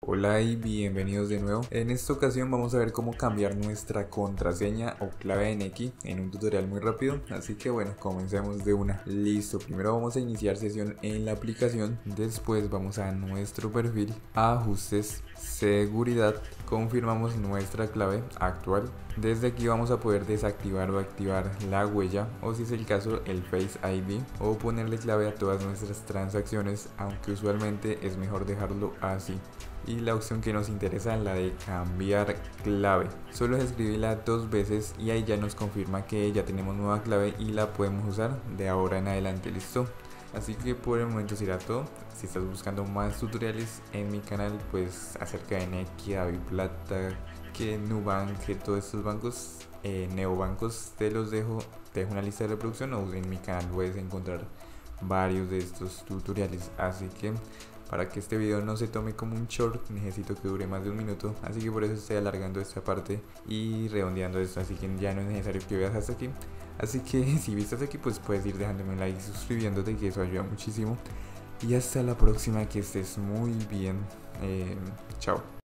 Hola y bienvenidos de nuevo. En esta ocasión vamos a ver cómo cambiar nuestra contraseña o clave de Nequi en un tutorial muy rápido, así que bueno, comencemos de una. Listo, primero vamos a iniciar sesión en la aplicación, después vamos a nuestro perfil, ajustes, seguridad, confirmamos nuestra clave actual. Desde aquí vamos a poder desactivar o activar la huella, o si es el caso el Face ID, o ponerle clave a todas nuestras transacciones, aunque usualmente es mejor dejarlo así. Y la opción que nos interesa es la de cambiar clave. Solo es escribirla 2 veces y ahí ya nos confirma que ya tenemos nueva clave y la podemos usar de ahora en adelante. Listo. Así que por el momento será todo. Si estás buscando más tutoriales en mi canal, pues acerca de Nequi, DaviPlata, que Nubank, que todos estos bancos, neobancos, te dejo una lista de reproducción, o en mi canal puedes encontrar varios de estos tutoriales. Así que para que este video no se tome como un short, necesito que dure más de un minuto, así que por eso estoy alargando esta parte y redondeando esto, así que ya no es necesario que veas hasta aquí. Así que si viste hasta aquí, pues puedes ir dejándome un like y suscribiéndote, que eso ayuda muchísimo. Y hasta la próxima, que estés muy bien. Chao.